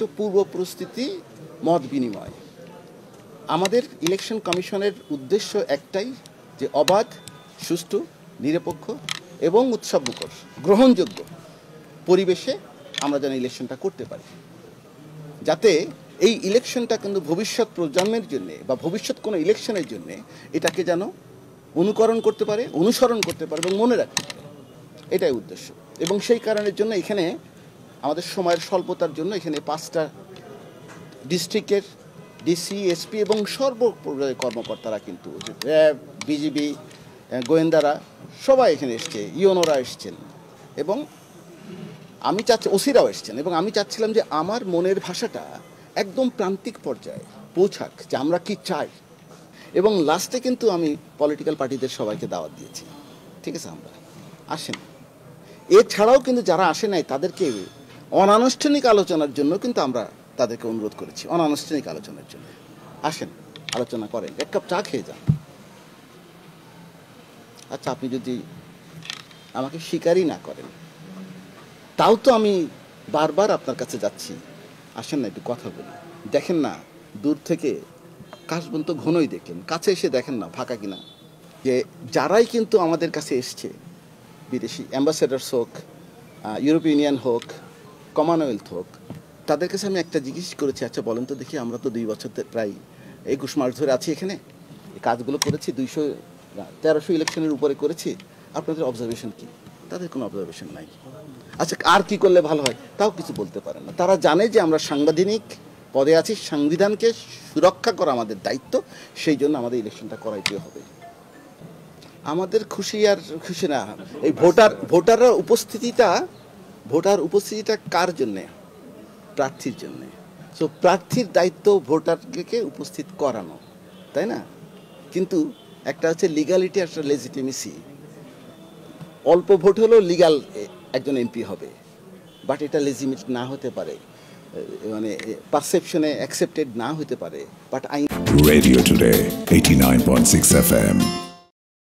পূর্ব প্রস্তুতি, মত বিনিময়। আমাদের ইলেকশন কমিশনের উদ্দেশ্য একটাই, যে অবাধ, সুষ্ঠু, নিরপেক্ষ এবং উৎসবমুখর গ্রহণযোগ্য পরিবেশে আমরা যেন ইলেকশনটা করতে পারি, যাতে এই ইলেকশনটা কিন্তু ভবিষ্যৎ প্রজন্মের জন্যে বা ভবিষ্যৎ কোনো ইলেকশনের জন্যে এটাকে যেন অনুকরণ করতে পারে, অনুসরণ করতে পারে এবং মনে রাখতে পারে, এটাই উদ্দেশ্য। এবং সেই কারণের জন্য এখানে আমাদের সময়ের স্বল্পতার জন্য এখানে 5টা ডিস্ট্রিক্টের ডিসি, এসপি এবং সর্বপর্যায়ের কর্মকর্তারা কিন্তু র্যাব, বিজিবি, গোয়েন্দারা সবাই এখানে এসছে, ইউনোরা এসছেন এবং আমি চাচ্ছি ওসিরাও এসছেন। এবং আমি চাচ্ছিলাম যে আমার মনের ভাষাটা একদম প্রান্তিক পর্যায়ে পৌঁছাক, যে আমরা কি চাই। এবং লাস্টে কিন্তু আমি পলিটিক্যাল পার্টিদের সবাইকে দাওয়াত দিয়েছি, ঠিক আছে, আমরা আসেন। এছাড়াও কিন্তু যারা আসে নাই তাদেরকে অনানুষ্ঠানিক আলোচনার জন্য কিন্তু আমরা তাদেরকে অনুরোধ করেছি, অনানুষ্ঠানিক আলোচনার জন্য আসেন, আলোচনা করেন, এক কাপ চা খেয়ে যান। আচ্ছা, আপনি যদি আমাকে স্বীকারই না করেন, তাও তো আমি বারবার আপনার কাছে যাচ্ছি, আসেন না একটু কথা বলি। দেখেন না, দূর থেকে কাশবন তো ঘনই দেখলেন, কাছে এসে দেখেন না ফাঁকা কিনা। যে যারাই কিন্তু আমাদের কাছে এসছে, বিদেশি অ্যাম্বাসেডার্স হোক, ইউরোপিয়ান ইউনিয়ন হোক, কমনওয়েলথ হোক, তাদের কাছে আমি একটা জিজ্ঞেস করেছি, আচ্ছা বলেন তো দেখি, আমরা তো 2 বছর প্রায় 21 মাস ধরে আছি এখানে, এই কাজগুলো করেছি, 1300 ইলেকশনের উপরে করেছি, আপনাদের অবজারভেশন কি? তাদের কোনো অবজারভেশন নাই। আচ্ছা, আর কি করলে ভালো হয় তাও কিছু বলতে পারে না। তারা জানে যে আমরা সাংবিধানিক পদে আছি, সংবিধানকে সুরক্ষা করা আমাদের দায়িত্ব, সেই জন্য আমাদের ইলেকশনটা করাইতে হবে। আমাদের খুশি আর খুশি না, এই ভোটার উপস্থিতিটা কার জন্যে? প্রার্থীর জন্যে। সো প্রার্থীর দায়িত্ব ভোটারকে উপস্থিত করানো, তাই না? কিন্তু একটা হচ্ছে লিগালিটি, একটা লেজিটিমেসি। অল্প ভোট হলেও লিগাল একজন এমপি হবে, বাট এটা লেজিটিমেট না হতে পারে, মানে পারসেপশনে অ্যাকসেপ্টেড না হতে পারে, বাট আইন। Radio today 89.6 FM